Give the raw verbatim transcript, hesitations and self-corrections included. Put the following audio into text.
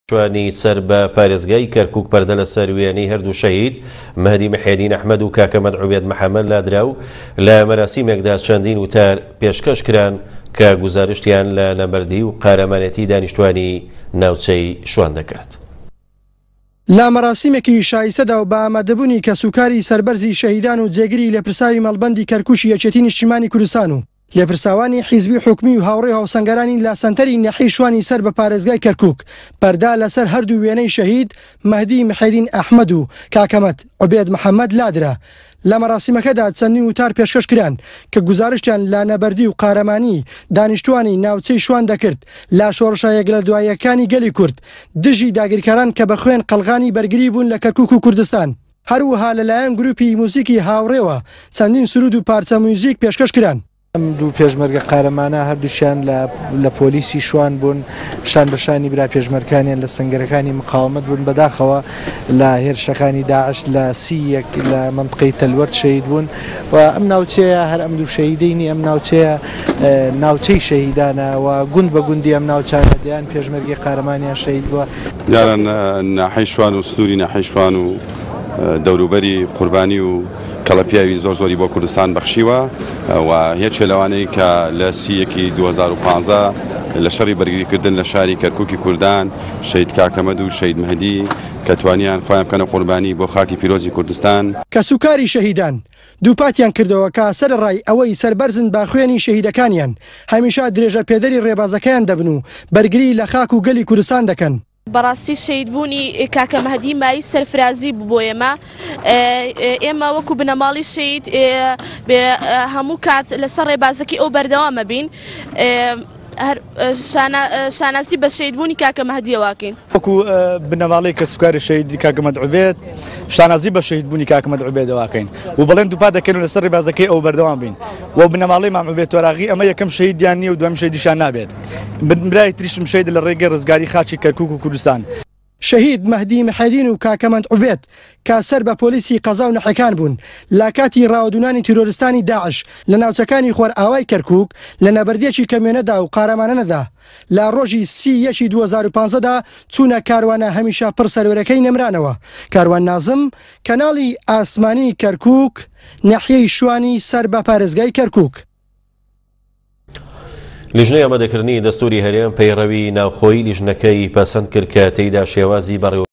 شوانی سەر بە پارێزگای کەرکووک پەردە لە سەر وێنەی هەردوو شەهید مەهدی محێدین ئەحمەد و کاکە مەدعوبێت محەممەد لادرا و لە مەراسیمێکدا چەندین وتار پێشکەش کران کە گوزارشتیان لە نەبەردی و قارەمانەتی دانیشتوانی ناوچەی شوان دەکات. لا مەراسیمێکی شایستەدا و بە ئامادەبوونی کە سوکاری سەربەرزی شەهیدان و جێگری لە پرساوی مەڵبەندی کەرکووشی یەکێتی نیشتیمانی کوردستان و لێپرساوانی حیزبی حکومی و هاوڕێ هاوسەنگەرانی لە سەنتەری نەحی شوانی سەر بە پارێزگای کەرکووک پەردا لەسەر هەردوو وێنەی شەهید مەهدی محێدین ئەحمەد و کاکە مەدعوبێت محەممەد لادرا. لە مەراسیمەکەدا چەندین وتار پێشکەش کران کە گوزارشتیان لە نەبەردی و قارەمانی دانیشتوانی ناوچەی شوان دەکرد لە شۆڕشایەک لە دواییەکانی گەلی کورد دژی داگیرکاران کە بە خوێن قەلغانی بەرگری بوون لە کەرکووک و کوردستان. هەروەها لەلایەن گروپی موسیقی هاوڕێوە چەندین سرود و پارچە موزیک پێشکەش کران. ئەم دوو پێشمەرگە قارەمانە هەردووشیان لە پۆلیسی شوان بوون، شان بەشانی برا پێشمەرگەکانیان لە سنگەرەکانی مقاومت بوون، بەداخەوە لە هێرشەکانی داعش لە سیەک لە منطقەی تەلوەرد شەهید بوون و ئەم ناوچەیە هەر ئەم دوو شەهیدینی ئەم ناوچەیە ناوچەی شەهیدانە و گوند بە گوندی ئەم ناوچانە دەیان پێشمەرگی قارەمانیان شەهید بووە. یاران ناحەی شوان و سنووری ناحەی شوان و دەوروبەری قوربانی و کەڵەپیاوی زۆر زۆری بۆ کوردستان بەخشیوە و هیچ لەوانەی کە لە سیەکی دوو هەزار و پانزە لە شەڕی بەرگریکردن لە شاری کەرکووکی کوردان شەهید کاکە مەد و شەهید مەهدی کە توانیان خۆیان بکەنە قوربانی بۆ خاکی پیرۆزی کوردستان کە سوکاری شەهیدان دووپاتیان کردەوە کە سەرڕای ئەوەی سەربەرزن با خوێنی شەهیدەکانیان هەمیشە درێژە پێدەری ڕێبازەکەیان دەبن و بەرگری لە خاک و گەلی کوردستان دەکەن. بەڕاستی شەهیدبوونی کاکە مەهدی مای سەرفرازی بوو بۆ ئێمە. ئێمە وەکو بنەماڵی شەهید هەموو کات لەسەر ڕێبازەکەی ئەو بەردەوامە بین شاناسی بە شەهیدبوونی کاکە مەهدیەواکەین. وەکو بنەماڵی کە سوکاری شەهیدی کاکە مەدعوبێت شانازی بە شەهیدبوونی کاکە مەدعوبێتەواکەین و بەڵێن دووپا دەکەن و لەسەر ڕێبازەکەی ئەو بەردەوام بین و بنەماڵی مامعوبێت وەراغی ئەمە یەکەم شەهیدیان نییە و دوام شەهیدیشان نابێت. برای تریشم شەهید لە ڕێگەی ڕزگاری خاچی کەرکووک و کوردستان. شەهید مەهدی محێدین و کاکە مەدعوبێت کە سەر بە پۆلیسی قەزا و نەحەکان بوون لە کاتی ڕاوەدونانی تیرۆریستانی داعش لە ناوچەکانی خۆر ئاوای کەرکووک لە نەبەردێکی کەمێنەدا و قارەمانەدا لە ڕۆژی سی یەکی دوو هەزار و پانزەدا چوونە کاروانە هەمیشە پڕ سەرۆرەکەی نەمرانەوە کاروان نازم کەناڵی ئاسمانی کەرکووک ناحیەی شوانی سەر بە پارێزگای کەرکووک. لیژنەی ئامادەکردنی دەستوری هەرێم پەیڕەوی ناوخۆیی لیژنەکەی پەسەند کرد کە تێیدا شێوازی بەڕێوە